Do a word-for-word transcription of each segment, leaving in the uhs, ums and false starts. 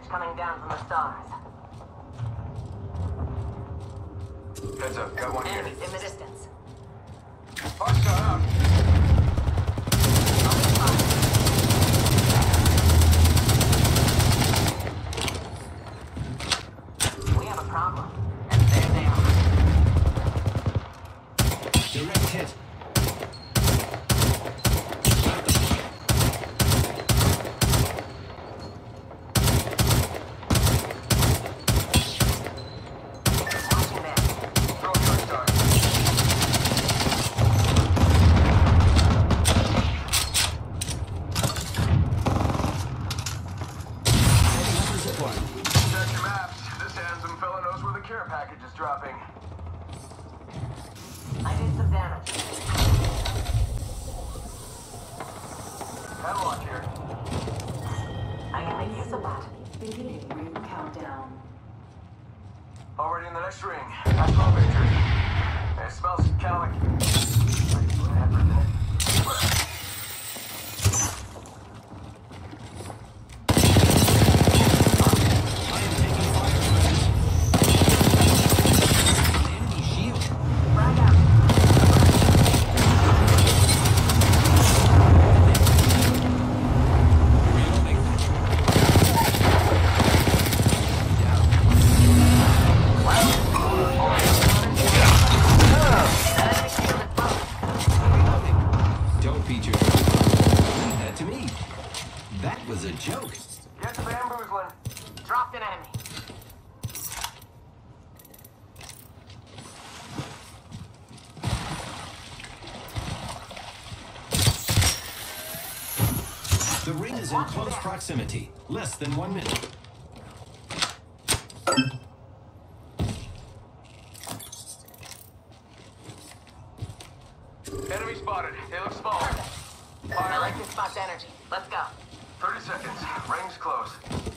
coming down from the stars. Heads up, got one here. Enemies in the distance. Hostile out. We have a problem. And they're down. Direct hit. Package is dropping. I did some damage. Padlock here. I can make use of that. Beginning ring countdown. Already in the next ring. That's all victory. It smells kind of like... what happened there? Was a joke. Get the bamboozling. Dropped an enemy. The ring is in close proximity. Less than one minute. Enemy spotted. They look small. I like this spot's energy. Let's go. thirty seconds. Ring's close.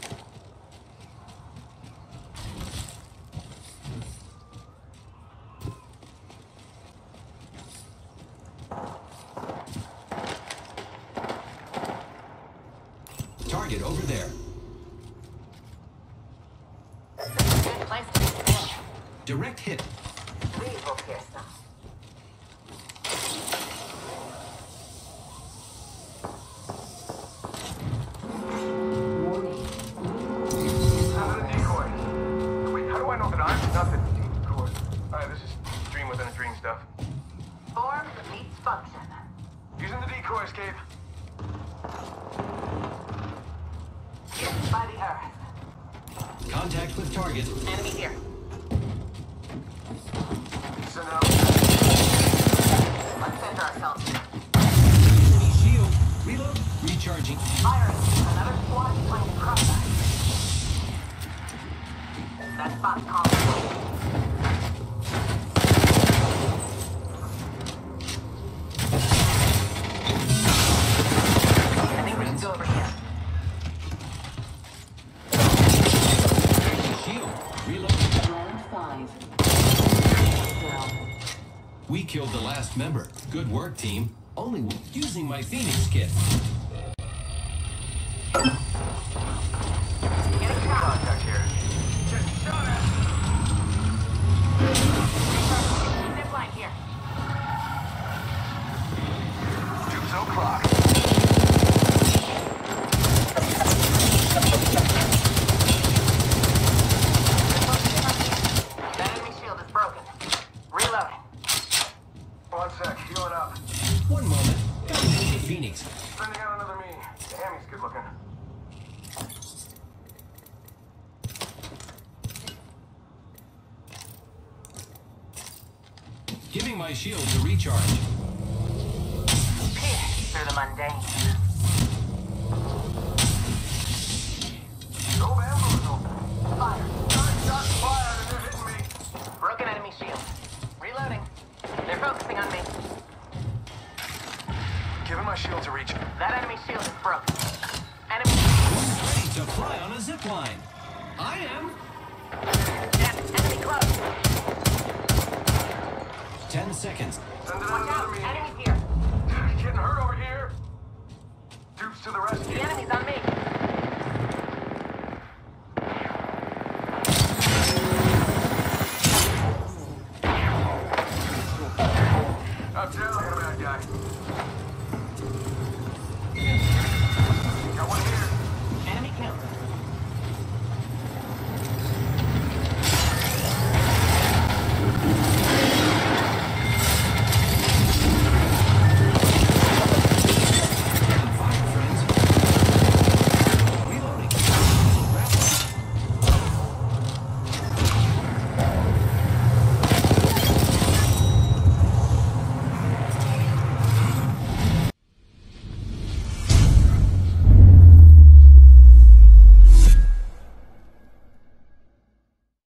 Target over there. Good place to be still. Direct hit. These will pierce them. Nothing. Decoy. Alright, this is dream within a dream stuff. Form meets function. Using the decoy escape. Hit by the earth. Contact with target. Enemy here. Send out. Let's center ourselves here. Enemy shield. Reload. Recharging. Firing. Another squad is trying to crush us. That spot's calm. I think we should go over here. Shield. Reload. Round five. We killed the last member. Good work, team. Only using my Phoenix kit. Get a shot. Contact here. Get shot at. Zip line here. Tubes o'clock. That enemy shield is broken. Reloading. One sec. Healing up. One moment. Gotta use the Phoenix. Sending out another me. Damn, he's good looking. Giving my shield to recharge. Pierce through the mundane. No bamboozle. Fire. Nine shots fired and they're hitting me. Broken enemy shield. Reloading. They're focusing on me. Giving my shield to reach. That enemy shield is broken. Enemy. Ready to fly on a zip line. I am. Yes, enemy close. Ten seconds. Send it Watch out out. another me. Enemies here. Getting hurt over here. Tubes to the rescue. The enemy's on me.